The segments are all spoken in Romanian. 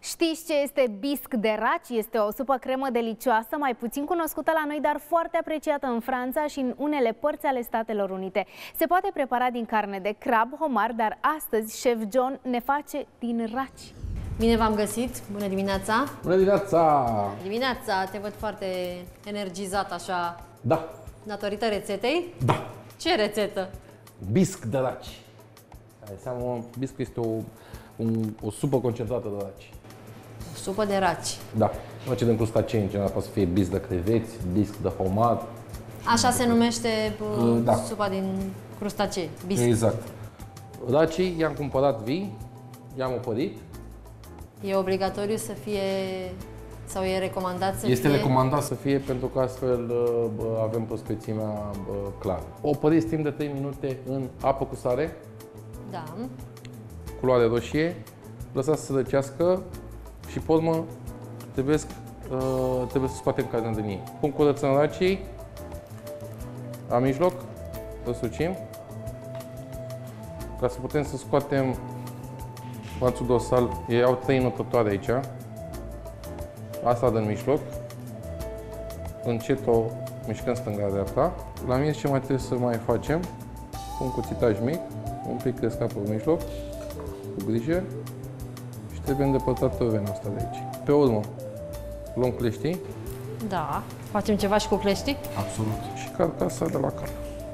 Știți ce este bisc de raci? Este o supă cremă delicioasă, mai puțin cunoscută la noi, dar foarte apreciată în Franța și în unele părți ale Statelor Unite. Se poate prepara din carne de crab, homar, dar astăzi șef John ne face din raci. Bine v-am găsit! Bună dimineața! Bună dimineața! Dimineața, te văd foarte energizat așa. Da. Datorită rețetei? Da. Ce rețetă? Bisc de raci. Biscul este o supă concentrată de raci. O supă de raci. Da. Raci de crustacee, în general, poate să fie bisc de creveți, bisc de homar. Așa se numește da. Supa din crustacee, bisc. Exact. Racii i-am cumpărat vii, i-am opărit. E obligatoriu să fie, sau e recomandat să Este fie? recomandat să fie pentru că astfel avem prospețimea clară. Opăriți timp de 3 minute în apă cu sare. Da. Culoare roșie, lăsați să se răcească și pe urmă trebuie să scoatem carnea din ei. Pun curățăm racii, la mijloc, răsucim, ca să putem să scoatem brațul dorsal. Ei au 3 notătoare aici, asta din mijloc, încet o mișcăm stânga-dreapta. La mine ce mai trebuie să mai facem? Un cuțitaj mic, un pic de scap pe mijloc, cu grijă, și trebuie îndepărtată vena asta de aici. Pe urmă, luăm cleștii. Da. Facem ceva și cu cleștii? Absolut. Și carcasa de la cap.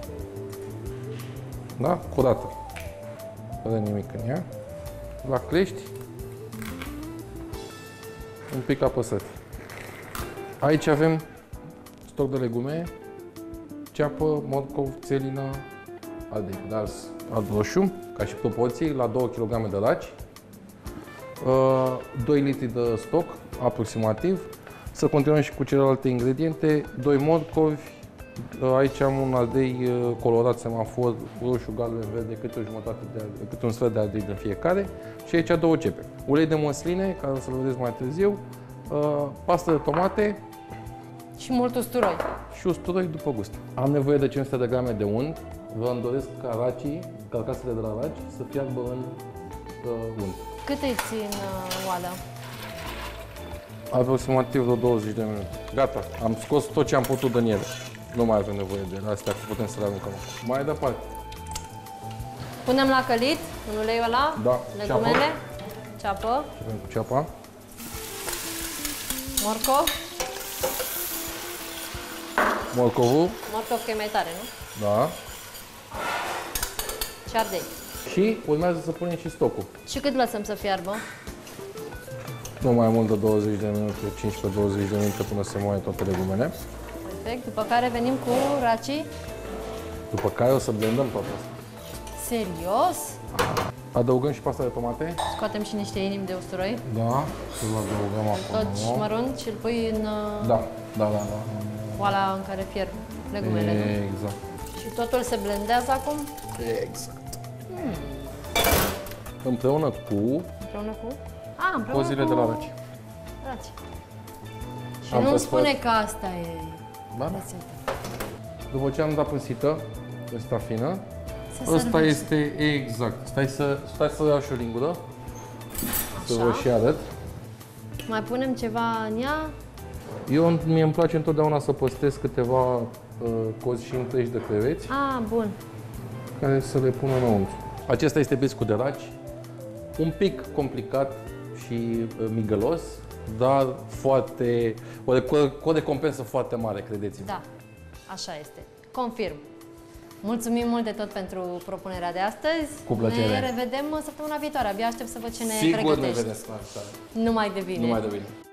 Da? Curată. Fără nimic în ea. La clești, un pic apăsat. Aici avem stoc de legume, ceapă, morcov, țelină, ardei, dar ard roșu, ca și proporții, la 2 kg de raci, 2 litri de stoc, aproximativ. Să continuăm și cu celelalte ingrediente, 2 morcovi, aici am un ardei colorat semafor, roșu, galben, verde, câte un sfert de ardei de fiecare, și aici 2 cepe. Ulei de măsline, care o să-l vedeți mai târziu, pastă de tomate Și mult usturoi. și usturoi după gust. Am nevoie de 500 de grame de unt. Vă doresc ca racii, carcasele de la raci, să fiarbă în unt. Cât îi țin oala? Aproximativ vreo 20 de minute. Gata, am scos tot ce am putut din ele. Nu mai avem nevoie de ele, astea putem să le aruncăm. Mai departe. Punem la călit, în uleiul ăla, Da, legumele, ceapă, Avem cu ceapa. morcov. Morcovul. Morcov că e mai tare, nu? Da. Și ardei. Și urmează să punem și stocul. Și cât lăsăm să fiarbă? Nu mai mult de 20 de minute, 15-20 de minute până se moaie toate legumele. Perfect. După care venim cu racii. După care o să blendăm toată asta. Serios? Adăugăm și pasta de tomate. Scoatem și niște inimi de usturoi. Da. Să-l adăugăm Tot acum. mărunt și îl pui în Da, da. oala în care fierb legumele, nu? Exact. Și totul se blendează acum? Exact. Împreună cu Împreună cu? Împreună cozile cu de la raci. raci. Și Am nu-mi păstrat. spune că asta e Da? rețeta. După ce am dat pânsită, ăsta fină, Se ăsta servește. este exact. Stai să iau și o lingură, să Așa. vă și arăt. Mai punem ceva în ea? Mie îmi place întotdeauna să păstrez câteva cozi și întregi de creveți, Bun. care să le pun înăuntru. Acesta este biscul de raci, un pic complicat și migălos, dar cu o recompensă foarte mare, credeți-mă. Da, așa este. Confirm. Mulțumim mult de tot pentru propunerea de astăzi. Cu plăcere. Ne revedem săptămâna viitoare. Abia aștept să văd ce ne Sigur pregătești. ne vedem. Numai de bine. Numai de bine.